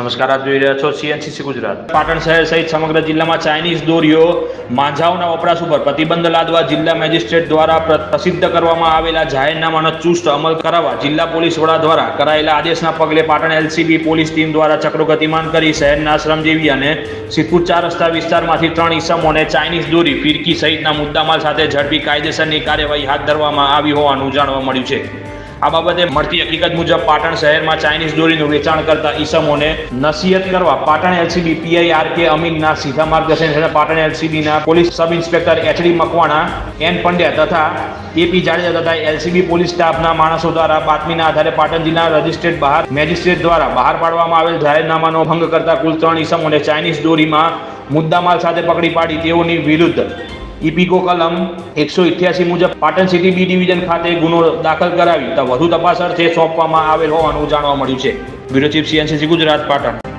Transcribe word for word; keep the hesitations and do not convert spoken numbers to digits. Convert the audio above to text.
નમસ્કાર, આપ જોઈ રહ્યા છો સીએનસીસી ગુજરાત। પાટણ શહેર સહિત સમગ્ર જિલ્લામાં ચાઇનીઝ દોરીઓ માંઝાઓના વપરાશ ઉપર પ્રતિબંધ લાદવા જિલ્લા મેજિસ્ટ્રેટ દ્વારા પ્રસિદ્ધ કરવામાં આવેલા જાહેરનામાનો ચુસ્ત અમલ કરાવવા જિલ્લા પોલીસ વડા દ્વારા કરાયેલા આદેશના પગલે પાટણ એલસીબી પોલીસ ટીમ દ્વારા ચક્રો ગતિમાન કરી શહેરના શ્રમજીવી અને સિદ્ધપુર ચાર રસ્તા વિસ્તારમાંથી ત્રણ ઈસમોને ચાઇનીઝ દોરી, ફિરકી સહિતના મુદ્દામાલ સાથે ઝડપી કાયદેસરની કાર્યવાહી હાથ ધરવામાં આવી હોવાનું જાણવા મળ્યું છે। આ બાબતે મળતી હકીકત મુજબ પાટણ શહેરમાં ચાઇનીઝ દોરીનું વેચાણ કરતા ઈસમોને નસીહત કરવા Patan LCB PI R K અમીનના સીધા માર્ગદર્શન હેઠળ પાટણ એલસીબીના police sub inspector HD Makwana, N Pandya તથા એપી જાડેજા તથા એલસીબી પોલીસ સ્ટાફના માણસો દ્વારા બાતમીના આધારે પાટણ જિલ્લા રજિસ્ટ્રેટ બહાર મેજિસ્ટ્રેટ દ્વારા બહાર પાડવામાં આવેલ જાહેરનામાનો ભંગ કરતા કુલ ત્રણ ઈસમોને ચાઇનીઝ દોરીમાં મુદ્દામાલ સાથે પકડી પાડી તેઓની વિરુદ્ધ ઈપીકો કલમ એકસો અઠ્યાસી મુજબ પાટણ સિટી બી ડિવિઝન ખાતે ગુનો દાખલ કરાવી વધુ તપાસ અર્થે સોંપવામાં આવેલ હોવાનું જાણવા મળ્યું છે। Bureau chief CNCC Gujarat, Patan.